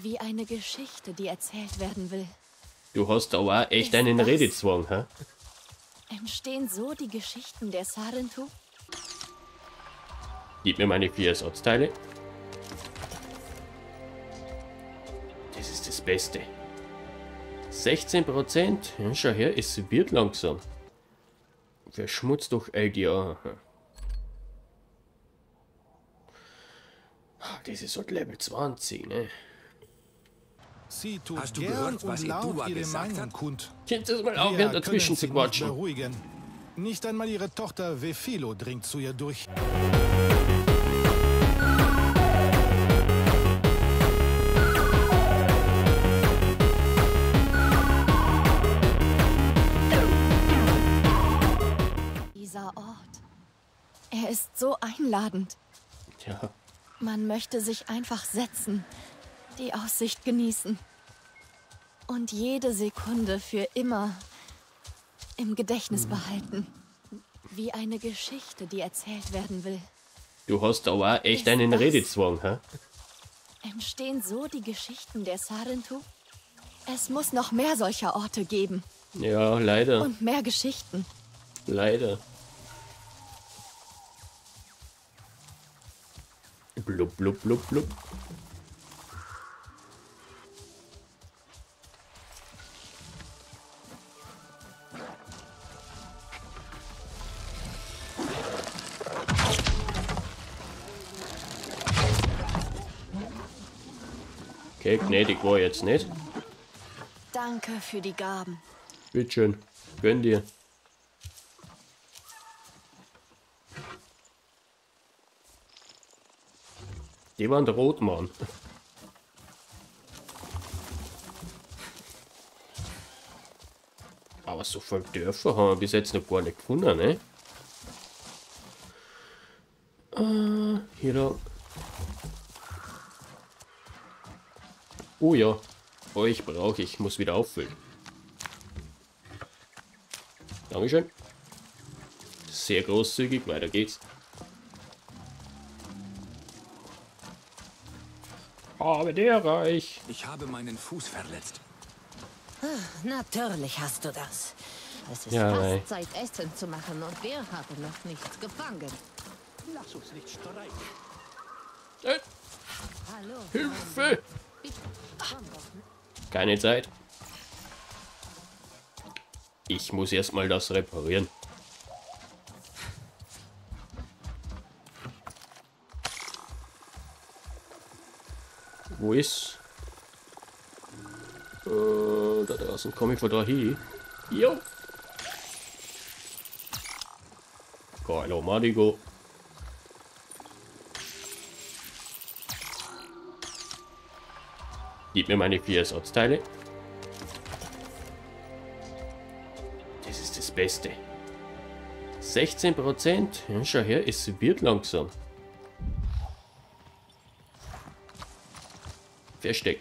Wie eine Geschichte, die erzählt werden will. Du hast aber auch echt einen Redezwang, hä? Entstehen so die Geschichten der Sarentu? Gib mir meine 4 Ersatzteile. Das ist das Beste. 16%. Ja, schau her, es wird langsam. Verschmutzt durch LDA. Das ist halt Level 20, ne? Sie tut Hast du gern gehört, was und laut Idua ihre gesagt Meinung hat? kund. Könnt ihr mal Wir aufhören, dazwischen können zu sie nicht quatschen? beruhigen. Nicht einmal ihre Tochter Vefilo dringt zu ihr durch. Dieser Ort. Er ist so einladend. Ja, Man möchte sich einfach setzen, die Aussicht genießen und jede Sekunde für immer im Gedächtnis behalten. Wie eine Geschichte, die erzählt werden will. du hast aber auch echt Ist einen das- Redezwang, hä? Entstehen so die Geschichten der Sarentu? Es muss noch mehr solcher Orte geben Ja, leider. und mehr Geschichten. Leider. Blub, blub, blub, blub. Okay, gnädig war jetzt nicht. Danke für die Gaben. Bitteschön, gönn dir. Die waren rot, Mann. Aber so viele Dörfer haben wir bis jetzt noch gar nicht gefunden, ne? Hier lang. Oh ja, euch brauche ich, muss wieder auffüllen. Dankeschön. Sehr großzügig, weiter geht's. Habe der reich. Ich habe meinen Fuß verletzt. Natürlich hast du das. Es ist Ja, fast nein. Zeit, Essen zu machen und wir haben noch nichts gefangen. Lass uns nicht streiten. Hallo. Hilfe! Keine Zeit. Ich muss erstmal das reparieren. Wo ist? Da draußen komme ich von da hin. Jo. Geilo Madigo. Gib mir meine 4 Ersatzteile. Das ist das Beste. 16%. Ja, schau her, es wird langsam. Versteck.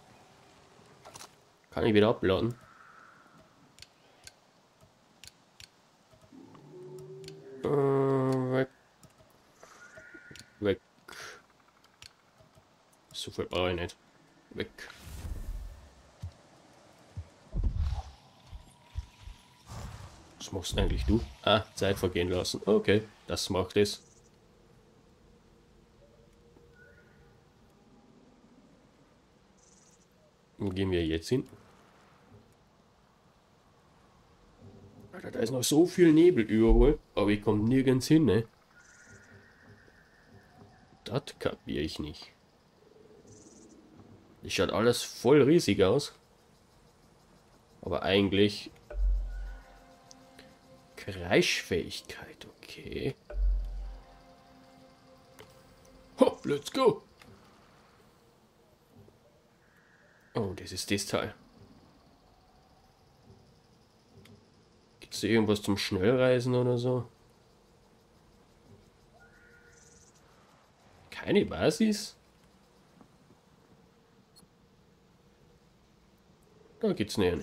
Kann ich wieder abladen? Weg. Weg. So viel brauche ich nicht. Weg. Was machst eigentlich du? Ah, Zeit vergehen lassen. Okay, das macht es. Wo gehen wir jetzt hin? Alter, da ist noch so viel Nebel überall, aber ich komme nirgends hin, ne? Das kapiere ich nicht. Das schaut alles voll riesig aus. Aber eigentlich... Kreischfähigkeit, okay. Ho, let's go! Oh, das ist das Teil. Gibt es irgendwas zum Schnellreisen oder so? Keine Basis? Da gibt's eine.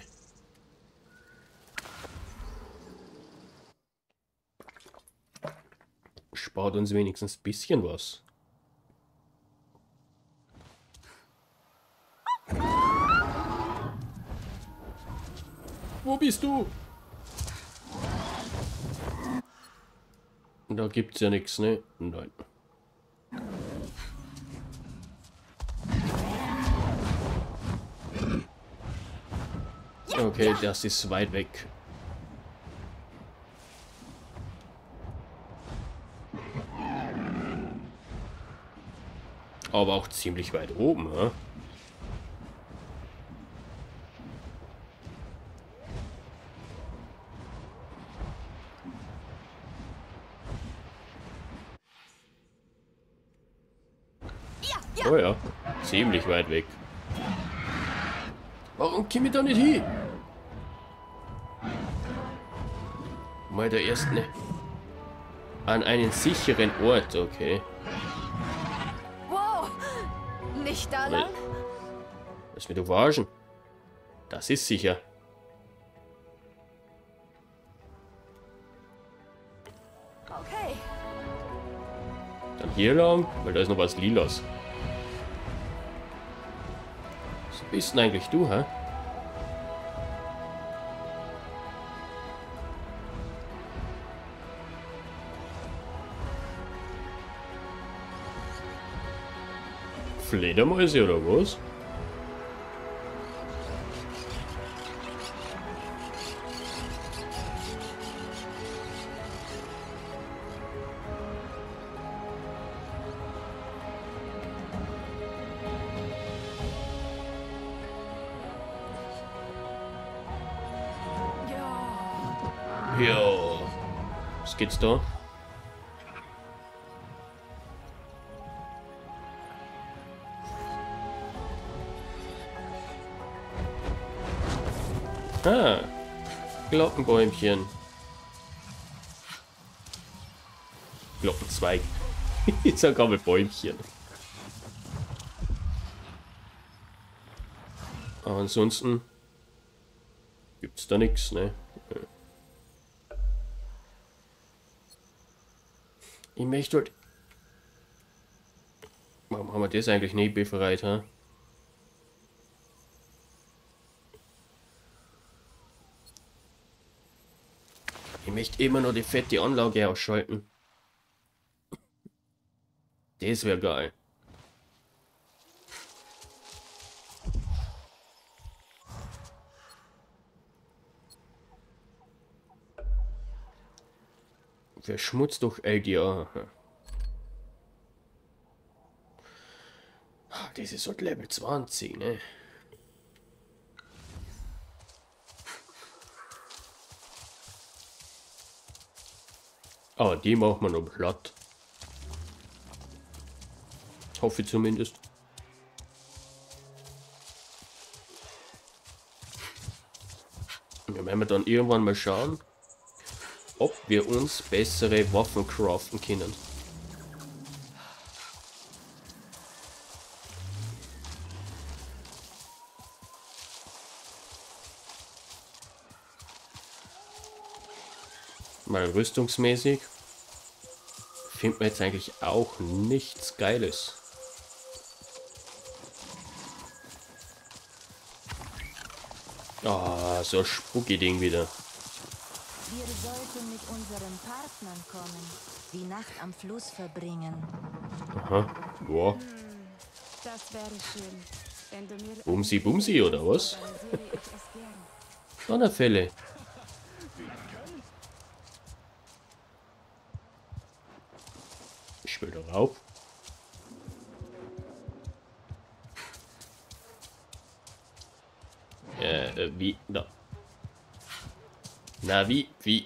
Spart uns wenigstens ein bisschen was. Wo bist du? Da gibt's ja nichts, ne? Nein. Okay, das ist weit weg. Aber auch ziemlich weit oben, ja? Oh ja, ziemlich weit weg. Warum komme ich da nicht hin? Mal der erste. An einen sicheren Ort, okay. Wow! Nicht da lang? Lass mich doch verarschen. Das ist sicher. Okay. Dann hier lang, weil da ist noch was Lilas. Was bist denn eigentlich du, hä? Fledermäuse oder was? Ja. Was geht's da? Ah, Glockenbäumchen. Glockenzweig. Ich sag aber Bäumchen. Aber ansonsten gibt's da nichts, ne? Ich möchte halt. Warum haben wir das eigentlich nicht befreit, ha? Ich möchte immer noch die fette Anlage ausschalten. Das wäre geil. Verschmutzt durch LDA. Das ist halt Level 20, ne? Aber die machen wir noch platt. Hoffe ich zumindest. Ja, werden wir dann irgendwann mal schauen, ob wir uns bessere Waffen craften können. Mal rüstungsmäßig findet man jetzt eigentlich auch nichts Geiles. Ah, so ein Spucki-Ding wieder. Wir sollten mit unseren Partnern kommen, die Nacht am Fluss verbringen. Aha, boah. Das wäre schön, wenn du mir... Bumsi Bumsi oder was? organisiere ich es gern. Donnerfälle. Ich will darauf. Wie? Da. Na, wie? Wie?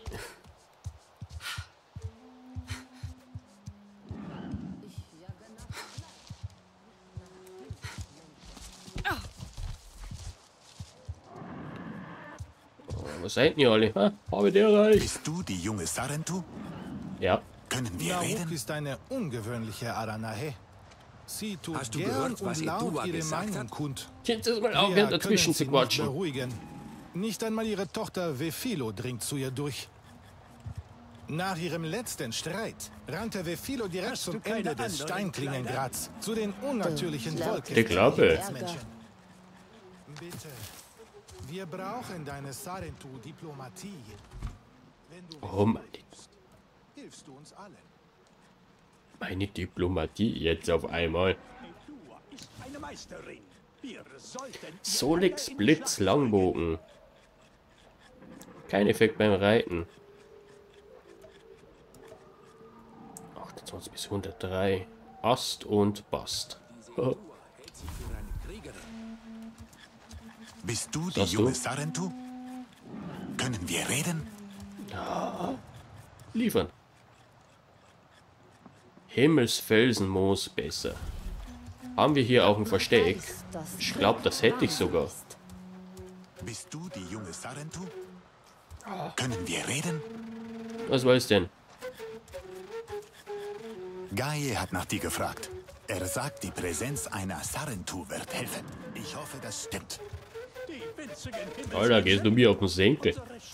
Oh, was seid ihr alle? Ha? Habe der erreicht? Bist du die junge Sarentu? Ja. Können wir Naruk reden? ist eine ungewöhnliche Aranahe. Sie tut Hast du gern gehört, was und laut Edua ihre gesagt Meinung hat? kund. Könnt ihr mal Wir aufhören, dazwischen können zu sie nicht quatschen? beruhigen. Nicht einmal ihre Tochter Vefilo dringt zu ihr durch. Nach ihrem letzten Streit rannte Vefilo direkt Hast du zum keine Ende des anderen Steinklingengrads, zu den unnatürlichen Laut Wolken. Die Klappe. Menschen. Bitte, Wir brauchen deine Sarentu-Diplomatie. Wenn du Oh, hilfst du uns allen. meine Diplomatie jetzt auf einmal. Solix Blitz Langbogen. Kein Effekt beim Reiten. 28 bis 103. Ast und Bast. Bist du die Sagst junge du? Sarentu? Können wir reden? Liefern. Himmelsfelsenmoos besser. Haben wir hier auch ein Versteck? Ich glaube, das hätte ich sogar. Bist du die junge Sarentu? Können wir reden? Was weiß denn? Gaie hat nach dir gefragt. Er sagt, die Präsenz einer Sarentu wird helfen. Ich hoffe, das stimmt. Alter, gehst du mir auf den Senkel?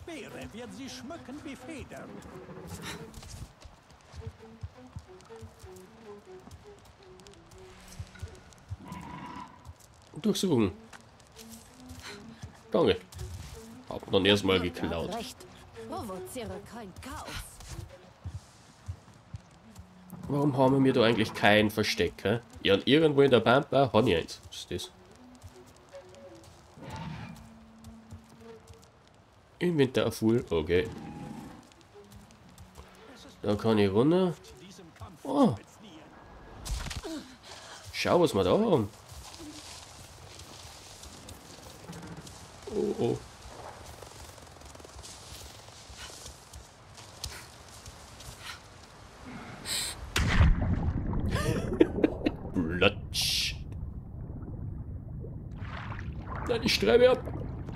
Durchsuchen. Danke. Hab dann erstmal geklaut. Recht. Provoziere kein Chaos. Warum haben wir da eigentlich kein Versteck? Hä? Ja, und irgendwo in der Pampa habe ich eins. Was ist das? Inventar full, okay. Da kann ich runter. Oh. Schau, was wir da haben. Oh, oh. Platsch. Nein, ich streibe ab.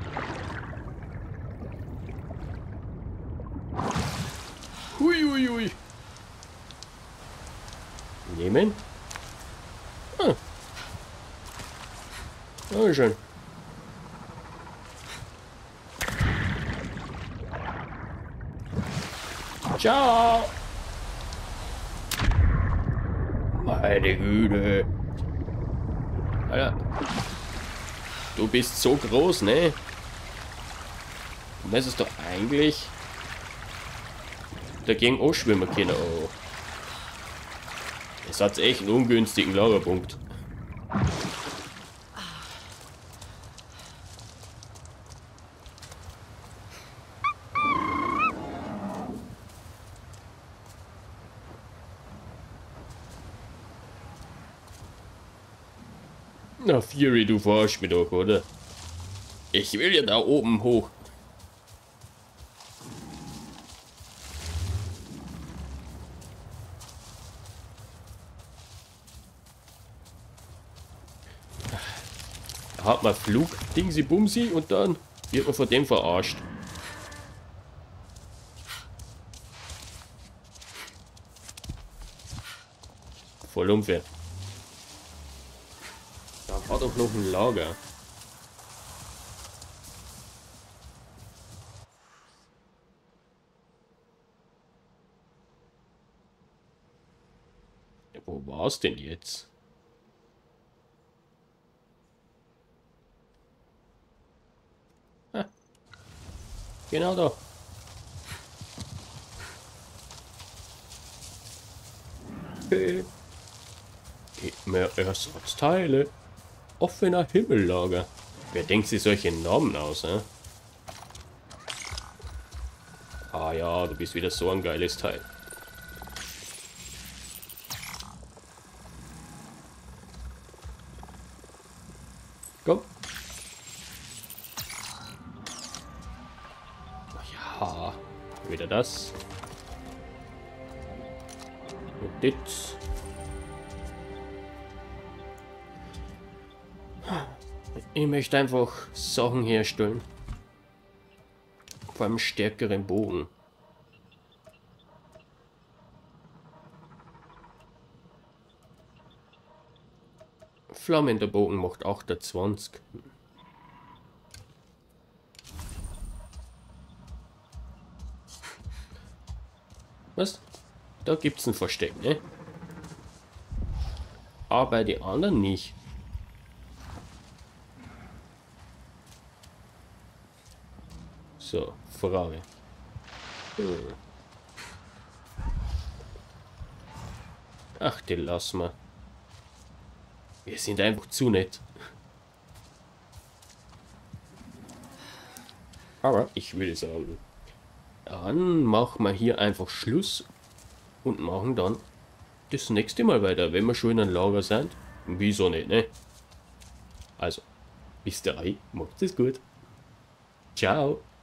Hui, hui, hui. Nehmen. Ah. Dankeschön. Ciao. Meine Güte. Alter. Du bist so groß, ne? Und das ist doch eigentlich dagegen auch schwimmen können. Oh. Das hat echt einen ungünstigen Lagerpunkt. Na, Fury, du verarschst mich doch, oder? Ich will ja da oben hoch. Da hat man Flug, Dingsi Bumsi und dann wird man von dem verarscht. Voll unfair. Da war doch noch ein Lager. Ja, wo war's denn jetzt? Ah. Genau da. Okay. Gib mir Ersatzteile. Offener Himmellager. Wer denkt sich solche Namen aus, hä? Ah ja, du bist wieder so ein geiles Teil. Komm. Ja, wieder das. Und das. Ich möchte einfach Sachen herstellen. Vor allem stärkeren Bogen. Flammender Bogen macht 28. Was? Da gibt's ein Versteck, ne? Aber die anderen nicht. So, Frage. Ach, die lassen wir. Wir sind einfach zu nett. Aber ich würde sagen, dann machen wir hier einfach Schluss und machen dann das nächste Mal weiter, wenn wir schon in einem Lager sind. Wieso nicht, ne? Also, bis dahin, macht es gut. Ciao.